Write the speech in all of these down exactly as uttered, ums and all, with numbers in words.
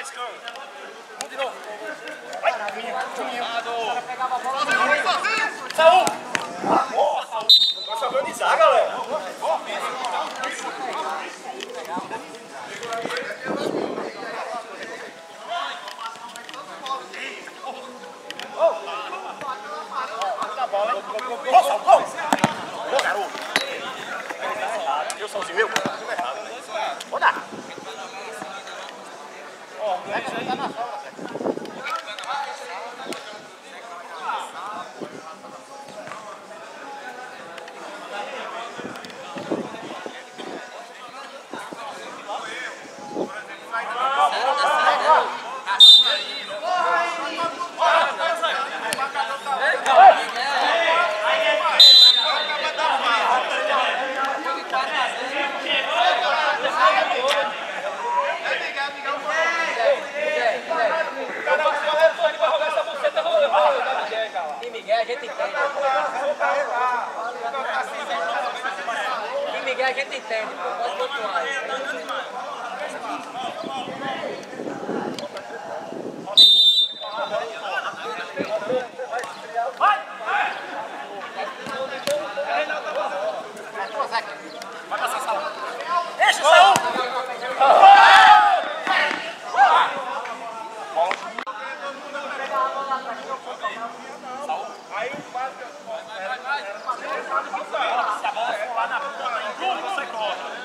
arriscando. Vamos de novo. Vai, Juninho. Pegava a bola. Saúl! Boa, Saúl. Vai se organizar, galera. Gol, Saúl, gol! Gol, garoto! Eu sozinho, eu? Vou dar! Ó, o moleque já tá na sobra, velho. E Miguel a gente entende. E Miguel a gente entende, pô. Pode continuar aí. Vai! Vai passar, Saúl. Deixa, Saúl! Aí o básico. Vai, vai, vai. Se a bola for lá na ponta, em tudo, você corre.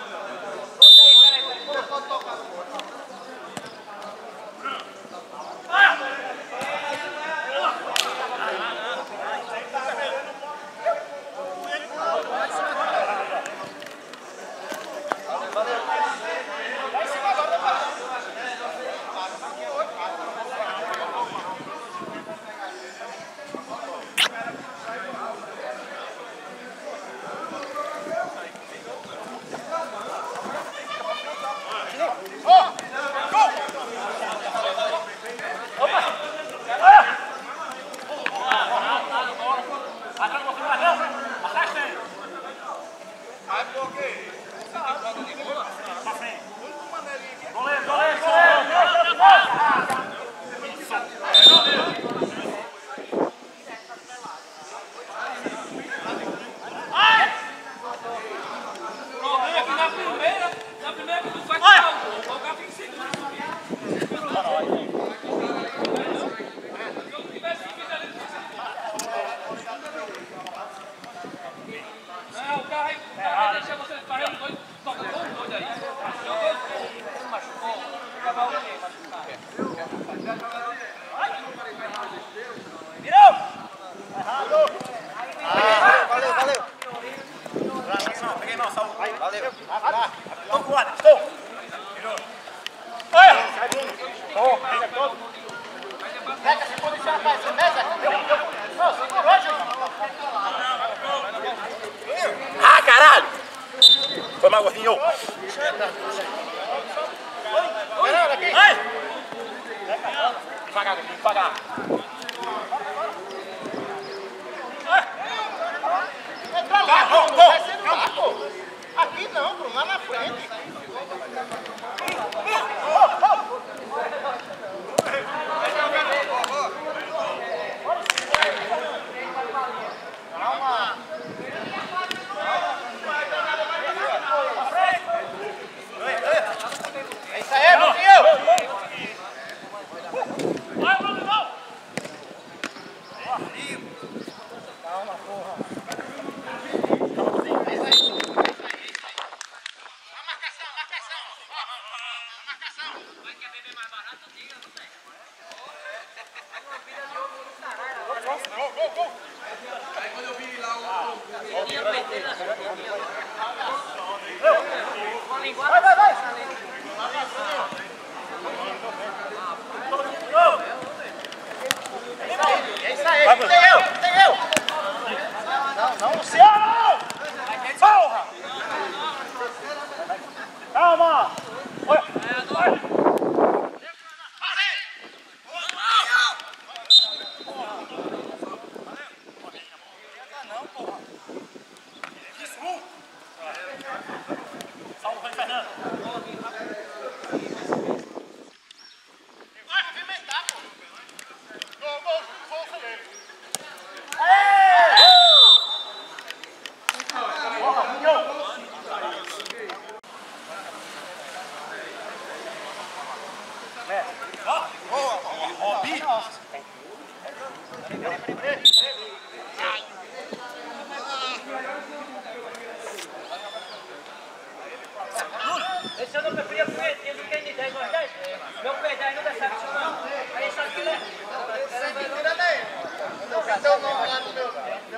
Ah, caralho! Foi mais gordinho. Vai! Devagar, devagar. Tá, gol, gol! Aqui não, Bruno, lá na frente. Calma. É isso aí, Bruninho! Vai, Bruno, não! Calma, porra. É isso aí. Marcação, marcação. Marcação. Vai querer beber mais barato, diga, não tem. Gol, gol, gol. Aí quando eu vi lá o... Vai, vai, vai! É isso aí, tem eu, tem eu! Não, não, Luciano! Porra! Calma! Olha! Vai! Esse eu não preferia punhetinha do que N dez, mas dez. Meu pé dez não dá certo, não. Aí sabe que ele é. Então não, lá no meu.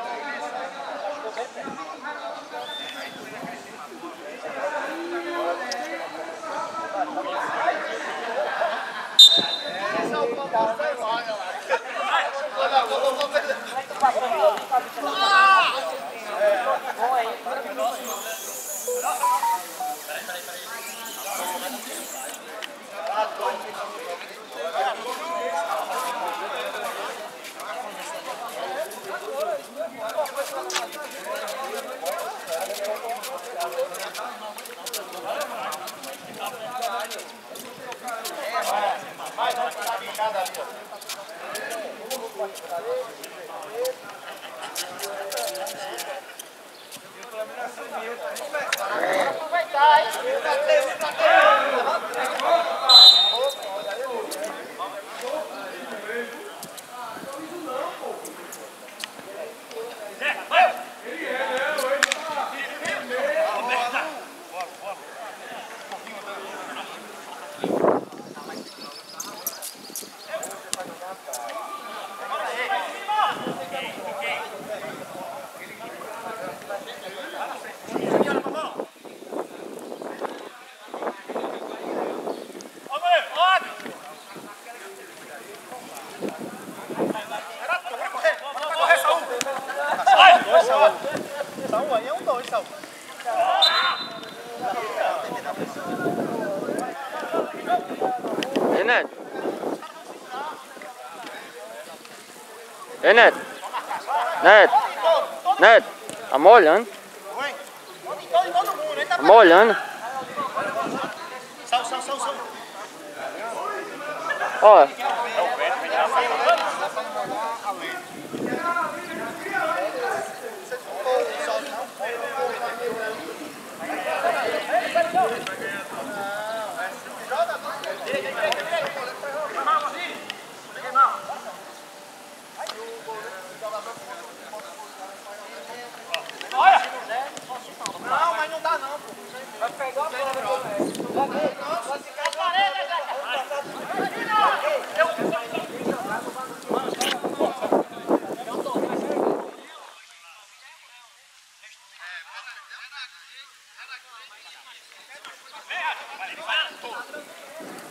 Saúl aí é um dois, Saúl. Hey, Ned. Hey, Ned. Ned. Ned. I'm olhando. I'm olhando. Saúl, Saúl, Saúl, Saúl. Ó. Não, mas não dá não, pô. Vai pegar a bola, vai ficar a parede, Vem,